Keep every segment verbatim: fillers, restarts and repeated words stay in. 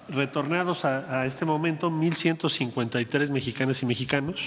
retornados a, a este momento mil ciento cincuenta y tres mexicanas y mexicanos.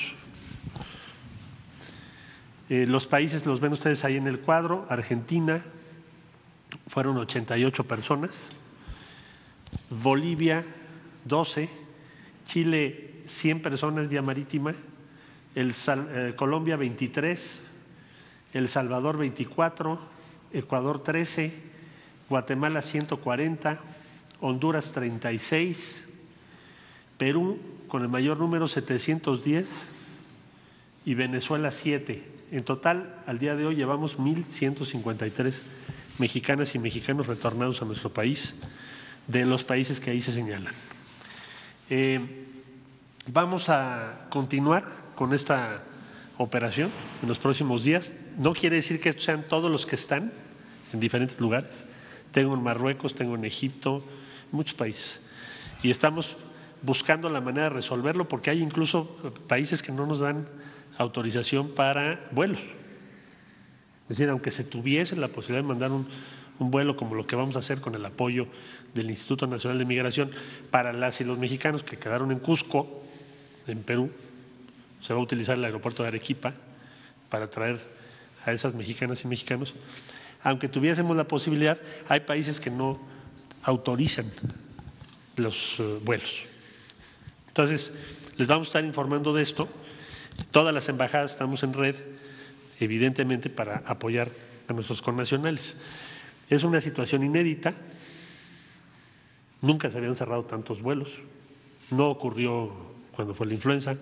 Eh, los países los ven ustedes ahí en el cuadro. Argentina fueron ochenta y ocho personas, Bolivia doce, Chile cien personas vía marítima, el Sal, eh, Colombia veintitrés, El Salvador veinticuatro, Ecuador trece, Guatemala ciento cuarenta, Honduras treinta y seis, Perú con el mayor número setecientos diez y Venezuela siete. En total, al día de hoy llevamos mil ciento cincuenta y tres mexicanas y mexicanos retornados a nuestro país, de los países que ahí se señalan. Eh, vamos a continuar con esta operación en los próximos días. No quiere decir que estos sean todos los que están en diferentes lugares. Tengo en Marruecos, tengo en Egipto, muchos países. Y estamos buscando la manera de resolverlo porque hay incluso países que no nos dan autorización para vuelos. Es decir, aunque se tuviese la posibilidad de mandar un, un vuelo como lo que vamos a hacer con el apoyo del Instituto Nacional de Migración para las y los mexicanos que quedaron en Cusco, en Perú, se va a utilizar el aeropuerto de Arequipa para traer a esas mexicanas y mexicanos. Aunque tuviésemos la posibilidad, hay países que no autorizan los uh, vuelos. Entonces, les vamos a estar informando de esto. Todas las embajadas estamos en red, evidentemente, para apoyar a nuestros connacionales. Es una situación inédita, nunca se habían cerrado tantos vuelos, no ocurrió cuando fue la influenza,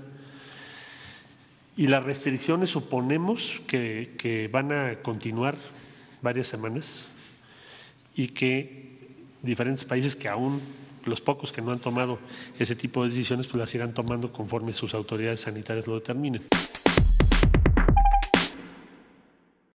y las restricciones suponemos que, que van a continuar varias semanas y que diferentes países que aún, los pocos que no han tomado ese tipo de decisiones, pues las irán tomando conforme sus autoridades sanitarias lo determinen.